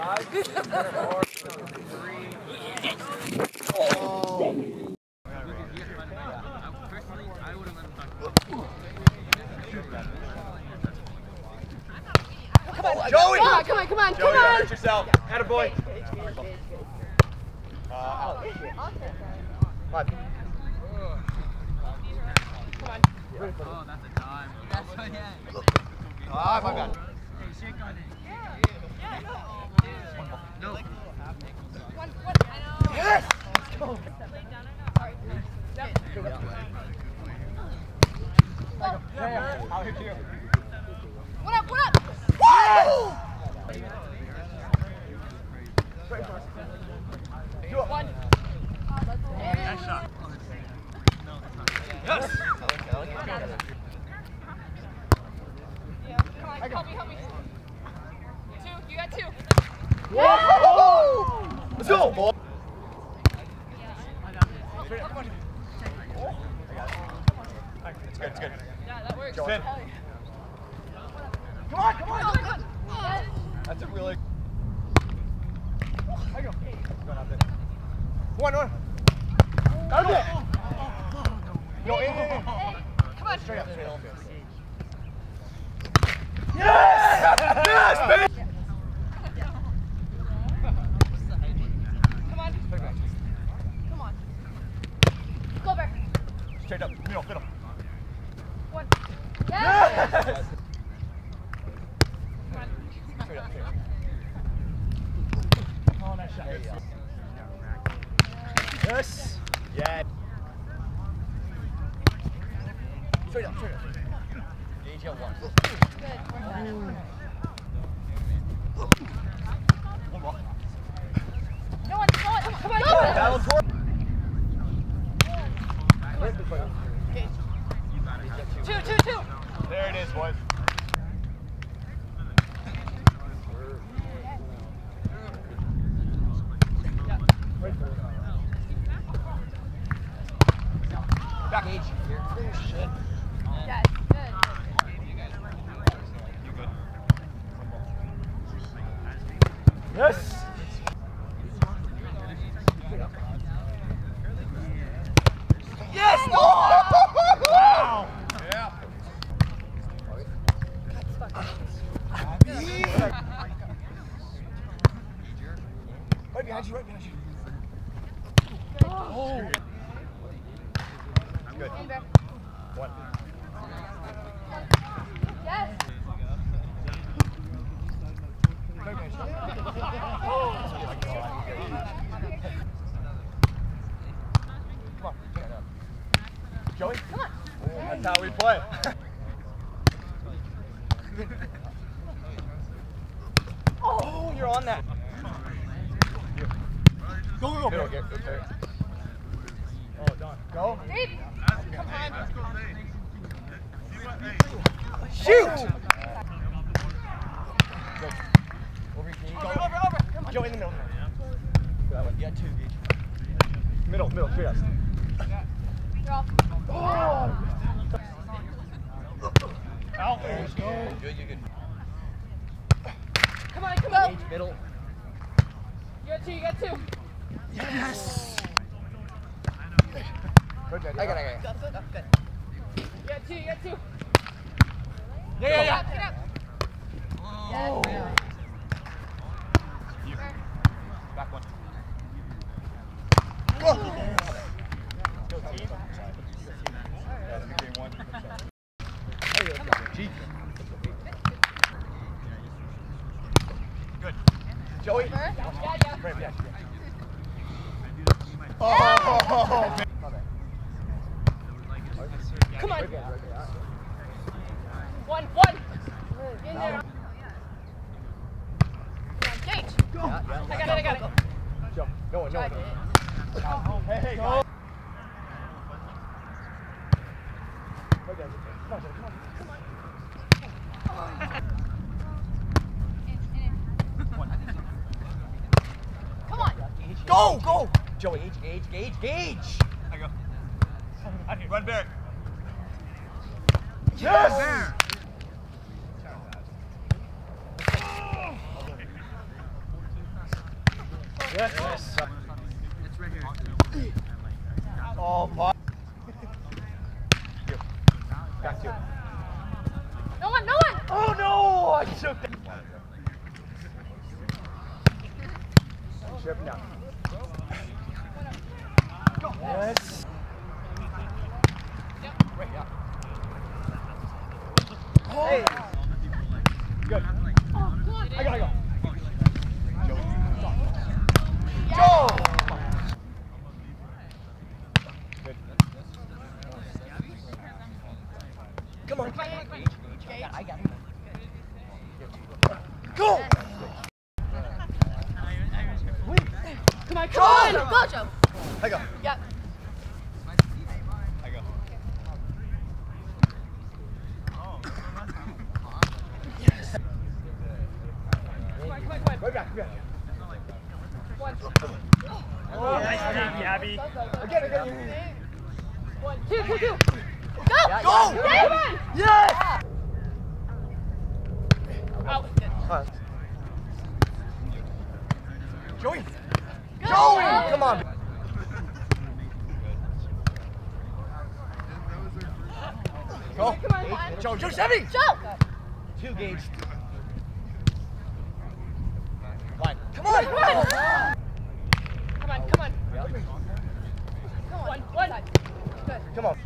Joey! Come on! Joey, hurt yourself. Attaboy. Out. Come on. Oh, that's a dime. That's what, yeah. Ah, my bad. Hey, shake on it. No. Yes! Let's go. I'll hit you. What up? Woo! One. Nice shot. Yes! Help me. Two, you got two. Whoa! Let's go, boy. It's good. Yeah, that works. Spin. Come on. That's a really. I go. One. Out of it. Go in. Come on. Straight up. Yes! Yes, baby! Come on. Go back. Straight up. Middle. One. Yes! Come on. Straight up. Oh, nice shot. Yes. Yeah. Straight up. Gauge out one. Good. One more. No one. Come on. Down toward. Two. There it is, boys. Back. Oh, shit. Yeah, good. You good? Yes! Yes! No! Wow! Yeah. Right behind you. Oh. Good. One. Yes. Come on. Joey? Come on. That's how we play. Oh, you're on that. Go. Okay. Oh, done. Go. Deep. Come on. Shoot! Over. Come on. Joey in the middle. That one. Yeah, two. Middle. Straight up. You're off. Oh! Out. There you go. You're good. Come on. Middle. You got two. Yes! I got it. You got two. Yeah. Get up. Oh. You. Back one. Go team. That's the game one. G. Good. Joey. Yeah. Right, yeah. Oh! Come on. One. In there. Gage. I got it. Jump. No one. Hey. Go. Come on. Go! Joey, gauge! I go. Run back. Yes! Yes. It's right here. Oh, fuck. Back to you. No one, no one! Oh, no! I took that. Chip now. Go. Yes. Right, yeah. Oh. Hey. Good. Oh, come on. I gotta go. Joe. Good. Come on. I got it. Go. Come on, Go. Go, Joe. I go. Yep. I go. Yes. Come on. Right back. One. Oh, nice job, Gabby. Again. 1, 2. Go! Go! David! Yes! Out. Joey! Go. Joey! Come on! Go! Come on. Joe, 7! Joe! 2 gauge. Line. Come on! Come on. One. Good. Come on.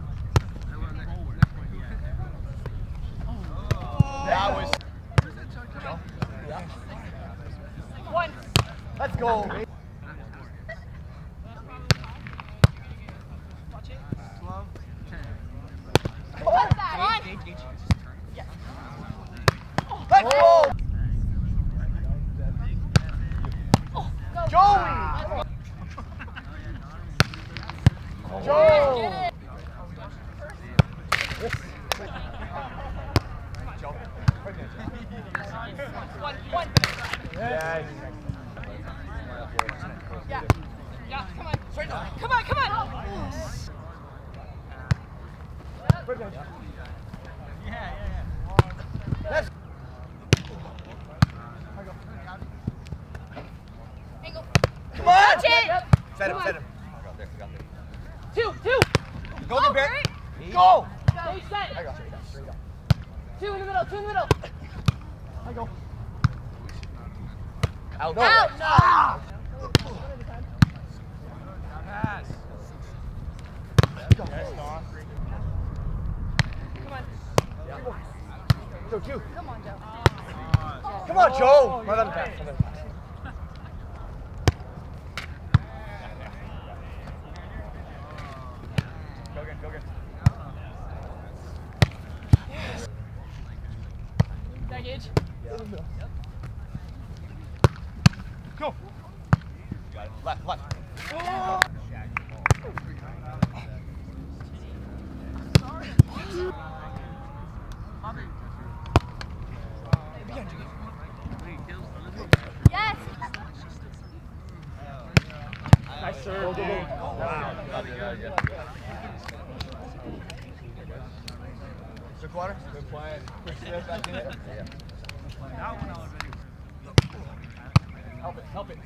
That was... One. Let's go. Watch it. 12, 10. What's that? One. Let's go! Go. Joey! Joe! Get it. One. Yes. Yeah. Come on. Come on. Let's Angle. Come on! Watch it. Set him. Come on. There, you got there. 2. Go, Barry. Barry. Go! Stay set. I go. Straight up. 2 in the middle. I go. Out. Out. Ah! Pass. Go. Come on. Go, 2. Come on, Joe. Come on, Joe. My pass. Go again. Baggage. Go. Got it. Left. Yes. Nice serve. Go. Wow. Quick water. Good play. Quick step back in it. Yeah. Help it.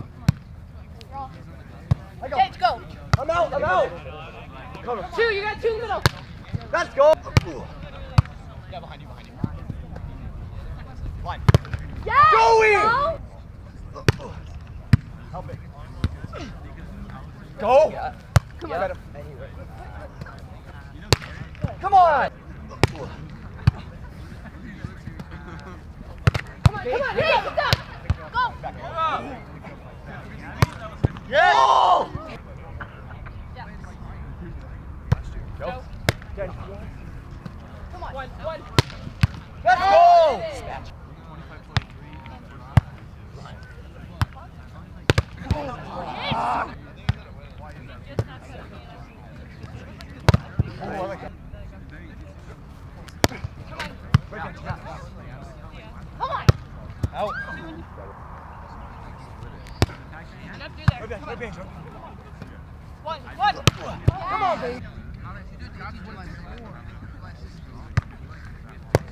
I go. Gage, go. I'm out. Come on. 2. You got 2 in the middle. Let's go. Yeah, behind you. Line. Yes. Joey! Go. Help it. Go. Come on. Set him. Come on. Come on. Hey, stop. Go. Yeah. Oh! Yeah. Go. Come on. One. Let's go. Come on. Out. Enough do there. Come on. Right. One. Come on, baby.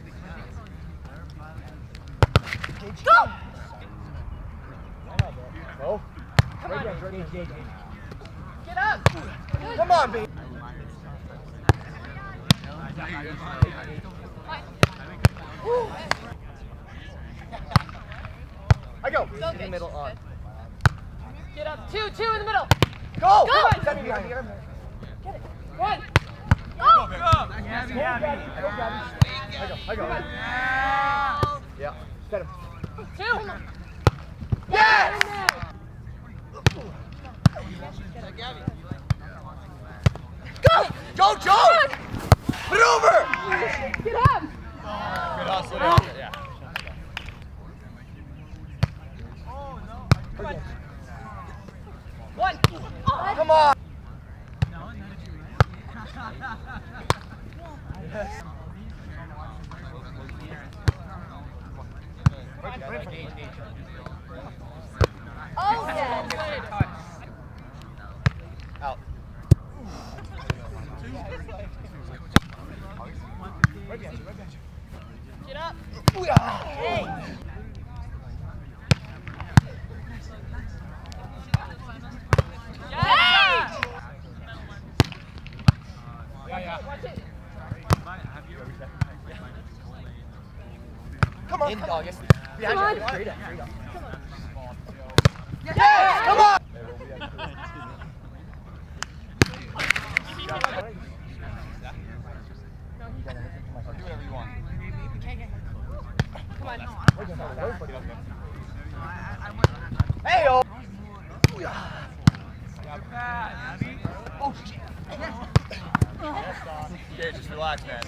Go. Go. Come on. Right. Get up. Good. Come on, baby. I go. So In the good. middle on. Get up. 2 in the middle. Go. Go. Send me behind me. Get it. 1. Go. I go. Yeah. Get him. 2. Yes! Go! Go, Joe! Put it over! Get up. Good hustle. Yeah. One. Come on! Oh, yes. Out. Get up. Hey! Yes. Yeah. Watch it. Come on. In dog. Yes. Come on. Straight up. Yes! Come on! Do whatever you want. Come on. Hey, oh! Oh, shit. Okay, just relax, man.